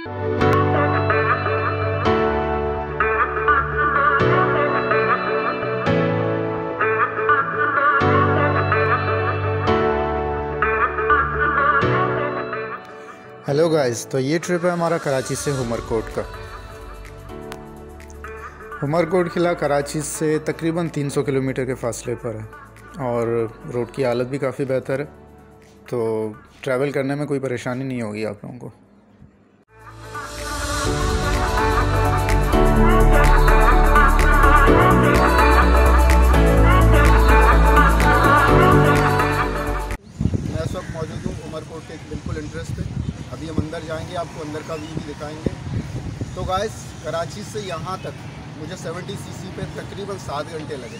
Hello guys, तो ये trip है हमारा कराची से उमरकोट का। उमरकोट किला कराची से तकरीबन 300 किलोमीटर के फासले पर है और रोड की हालत भी काफ़ी बेहतर है, तो ट्रैवल करने में कोई परेशानी नहीं होगी आप लोगों को। मैं इस वक्त मौजूद हूँ उमरकोट के बिल्कुल इंटरेस्ट पे। अभी हम अंदर जाएंगे, आपको अंदर का व्यू भी दिखाएंगे। तो गाइस, कराची से यहाँ तक मुझे 70 सीसी पे तकरीबन 7 घंटे लगे।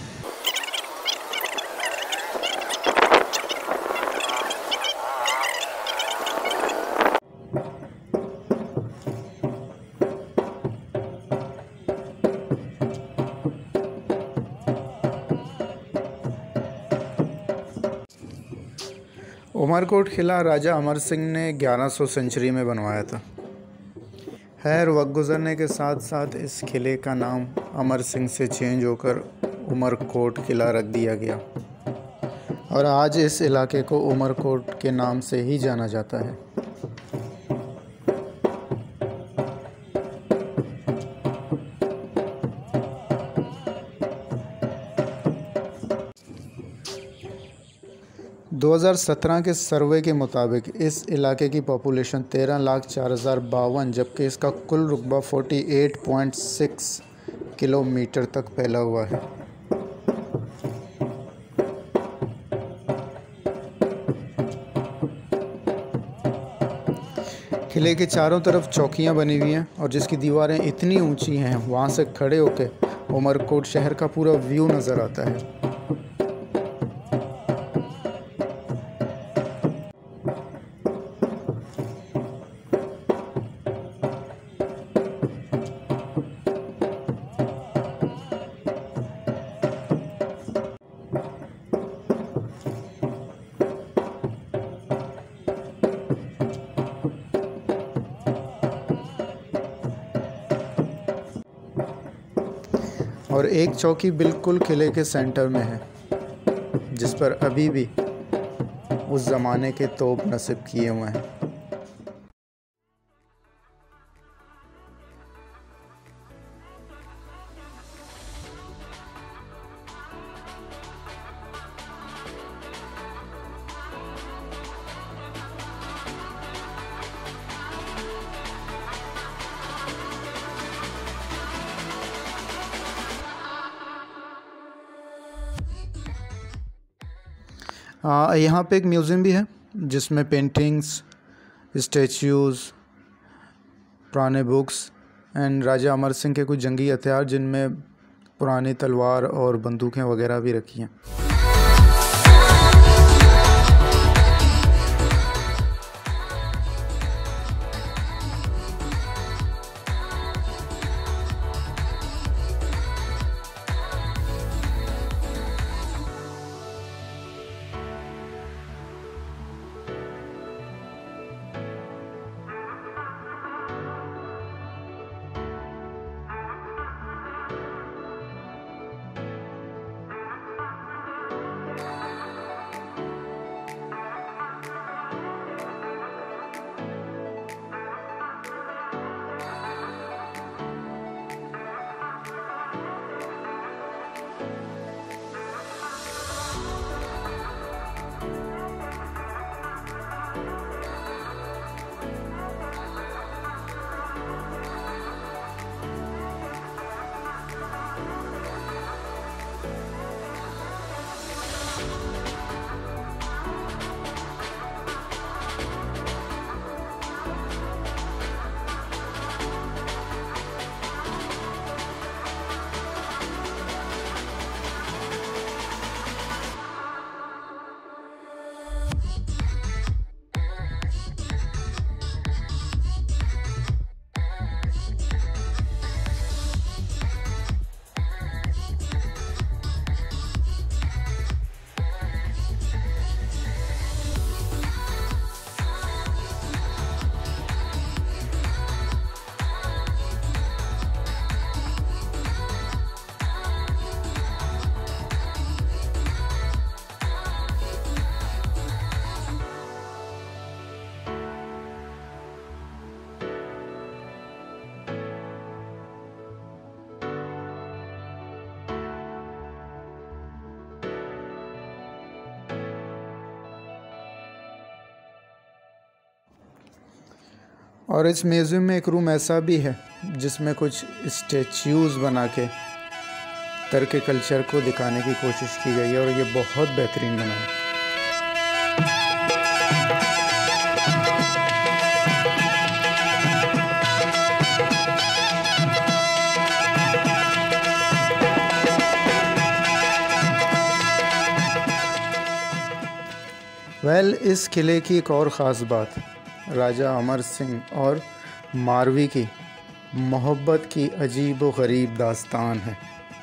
उमरकोट किला राजा अमर सिंह ने 1100 सेंचुरी में बनवाया था। खैर, वक्त गुज़रने के साथ साथ इस किले का नाम अमर सिंह से चेंज होकर उमरकोट किला रख दिया गया और आज इस इलाके को उमरकोट के नाम से ही जाना जाता है। दो 2017 के सर्वे के मुताबिक इस इलाके की पॉपुलेशन 13,04,052, जबकि इसका कुल रुकबा 48.6 किलोमीटर तक फैला हुआ है। किले के चारों तरफ चौकियां बनी हुई हैं और जिसकी दीवारें इतनी ऊंची हैं, वहां से खड़े होकर उमरकोट शहर का पूरा व्यू नज़र आता है। और एक चौकी बिल्कुल किले के सेंटर में है, जिस पर अभी भी उस ज़माने के तोप नस्ब किए हुए हैं। यहाँ पे एक म्यूज़ियम भी है जिसमें पेंटिंग्स, स्टैच्यूज़, पुराने बुक्स एंड राजा अमर सिंह के कुछ जंगी हथियार, जिनमें पुरानी तलवार और बंदूकें वगैरह भी रखी हैं। और इस म्यूज़ियम में एक रूम ऐसा भी है जिसमें कुछ स्टैच्यूज़ बना के टर्की कल्चर को दिखाने की कोशिश की गई है और ये बहुत बेहतरीन बना है। इस किले की एक और ख़ास बात राजा अमर सिंह और मारवी की मोहब्बत की अजीब व गरीब दास्तान है।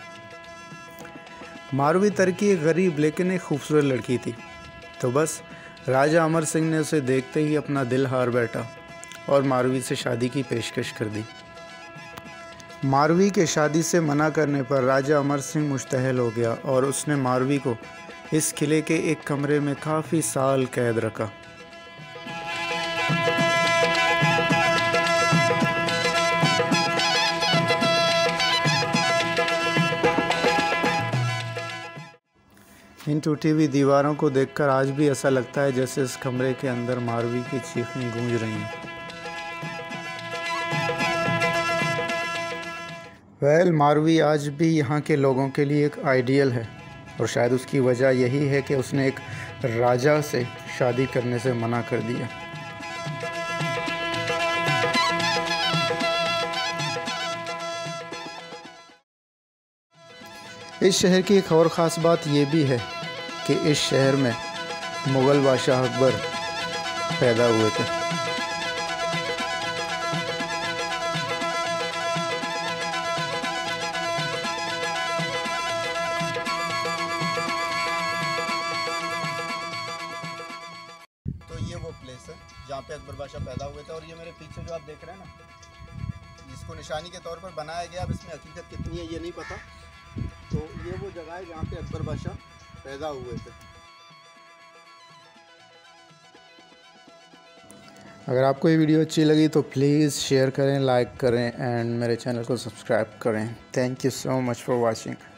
मारवी टर्की एक गरीब लेकिन एक खूबसूरत लड़की थी, तो बस राजा अमर सिंह ने उसे देखते ही अपना दिल हार बैठा और मारवी से शादी की पेशकश कर दी। मारवी के शादी से मना करने पर राजा अमर सिंह मुश्तहल हो गया और उसने मारवी को इस किले के एक कमरे में काफ़ी साल कैद रखा। इन टूटी हुई दीवारों को देखकर आज भी ऐसा लगता है जैसे इस कमरे के अंदर मारवी की चीखें गूंज रही हैं। मारवी आज भी यहाँ के लोगों के लिए एक आइडियल है और शायद उसकी वजह यही है कि उसने एक राजा से शादी करने से मना कर दिया। इस शहर की एक और ख़ास बात ये भी है कि इस शहर में मुग़ल बादशाह अकबर पैदा हुए थे। तो ये वो प्लेस है जहाँ पे अकबर बादशाह पैदा हुए थे और ये मेरे पीछे जो आप देख रहे हैं ना, इसको निशानी के तौर पर बनाया गया। अब इसमें हकीकत कितनी है ये नहीं पता। तो ये वो जगह है जहाँ पे अकबर बादशाह पैदा हुए थे। अगर आपको ये वीडियो अच्छी लगी तो प्लीज़ शेयर करें, लाइक करें एंड मेरे चैनल को सब्सक्राइब करें। Thank you so much for watching.